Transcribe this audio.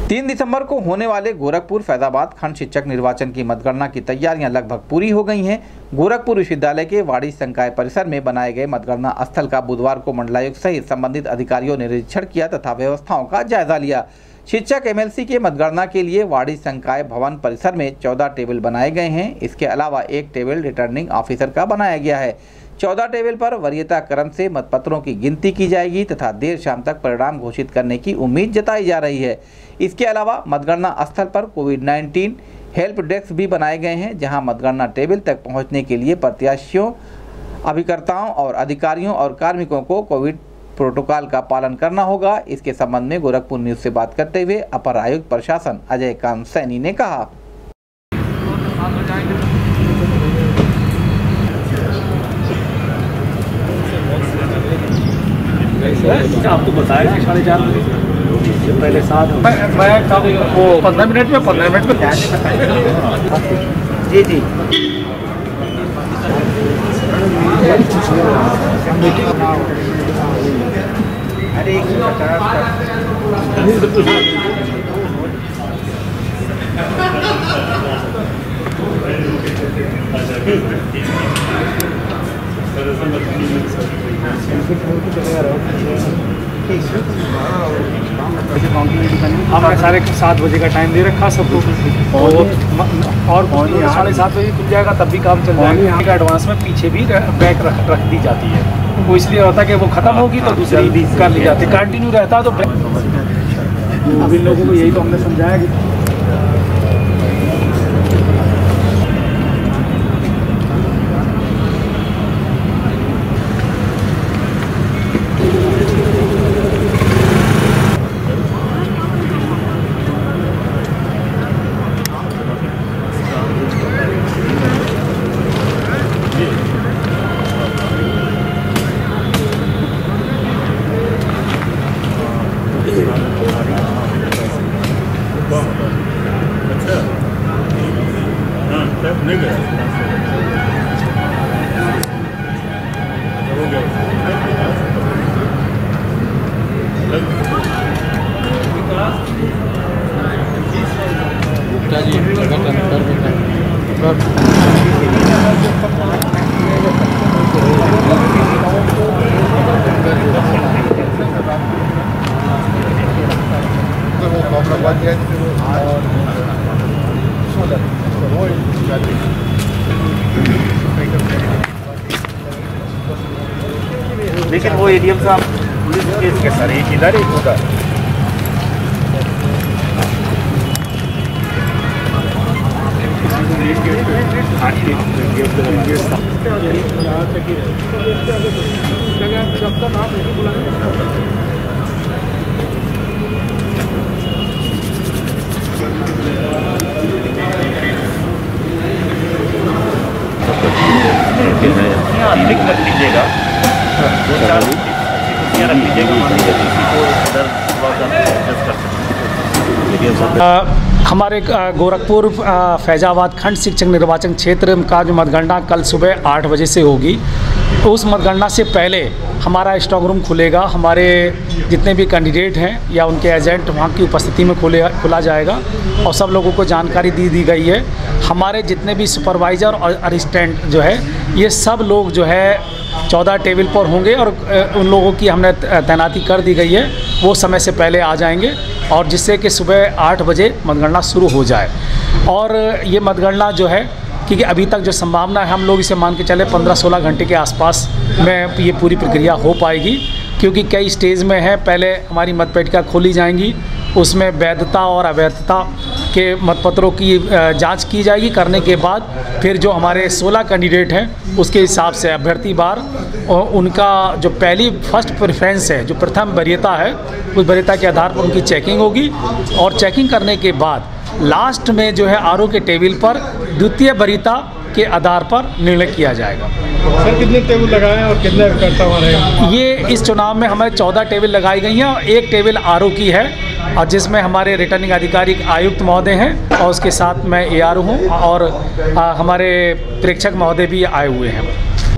3 दिसंबर को होने वाले गोरखपुर फैजाबाद खंड शिक्षक निर्वाचन की मतगणना की तैयारियां लगभग पूरी हो गई हैं। गोरखपुर विश्वविद्यालय के वाणिज्य संकाय परिसर में बनाए गए मतगणना स्थल का बुधवार को मंडलायुक्त सहित संबंधित अधिकारियों ने निरीक्षण किया तथा व्यवस्थाओं का जायजा लिया। शिक्षक एमएलसी के मतगणना के लिए वाणिज्य संकाय भवन परिसर में 14 टेबल बनाए गए हैं। इसके अलावा एक टेबल रिटर्निंग ऑफिसर का बनाया गया है। 14 टेबल पर वरीयता क्रम से मतपत्रों की गिनती की जाएगी तथा देर शाम तक परिणाम घोषित करने की उम्मीद जताई जा रही है। इसके अलावा मतगणना स्थल पर कोविड-19 हेल्प डेस्क भी बनाए गए हैं, जहां मतगणना टेबल तक पहुंचने के लिए प्रत्याशियों, अभिकर्ताओं और अधिकारियों और कार्मिकों को कोविड प्रोटोकॉल का पालन करना होगा। इसके संबंध में गोरखपुर न्यूज से बात करते हुए अपर आयुक्त प्रशासन अजय कांत सैनी ने कहा। आपको बताया कि 4:30 बजे पहले 7 मैं कब वो 15 मिनट में जी जी अरे 150 हमने सारे 7 बजे का टाइम दे रखा सबको और 7:30 बजे खुल जाएगा, तब भी काम चल जाएगा। एडवांस में पीछे भी बैक रख दी जाती है। वो इसलिए होता है कि वो ख़त्म होगी तो दूसरी कर ली जाती है। कंटिन्यू रहता तो अब इन लोगों को यही तो हमने समझाया कि लेकिन वो एडीएम साहब पुलिस केस के सर एक इधर एक उधर रख लीजिएगा, हमारे गोरखपुर फैजाबाद खंड शिक्षक निर्वाचन क्षेत्र का जो मतगणना कल सुबह 8 बजे से होगी, उस मतगणना से पहले हमारा स्ट्रॉन्ग रूम खुलेगा। हमारे जितने भी कैंडिडेट हैं या उनके एजेंट वहाँ की उपस्थिति में खुला जाएगा और सब लोगों को जानकारी दी गई है। हमारे जितने भी सुपरवाइज़र और असिस्टेंट जो है, ये सब लोग जो है 14 टेबल पर होंगे और उन लोगों की हमने तैनाती कर दी गई है। वो समय से पहले आ जाएंगे और जिससे कि सुबह 8 बजे मतगणना शुरू हो जाए। और ये मतगणना जो है, क्योंकि अभी तक जो संभावना है, हम लोग इसे मान के चले 15-16 घंटे के आसपास में ये पूरी प्रक्रिया हो पाएगी, क्योंकि कई स्टेज में है। पहले हमारी मतपेटिका खोली जाएंगी, उसमें वैधता और अवैधता के मतपत्रों की जांच की जाएगी। करने के बाद फिर जो हमारे 16 कैंडिडेट हैं, उसके हिसाब से अभ्यर्थी बार उनका जो पहली फर्स्ट प्रेफरेंस है, जो प्रथम वरीयता है, उस वरीयता के आधार पर उनकी चेकिंग होगी और चेकिंग करने के बाद लास्ट में जो है आरओ के टेबल पर द्वितीय वरीयता के आधार पर निर्णय किया जाएगा। सर कितने टेबल लगाए और कितने अभिकर्ता हमारे? ये इस चुनाव में हमें 14 टेबल लगाई गई हैं और एक टेबल आरओ की है, और जिसमें हमारे रिटर्निंग अधिकारी आयुक्त महोदय हैं और उसके साथ मैं एआरओ हूँ और हमारे प्रेक्षक महोदय भी आए हुए हैं।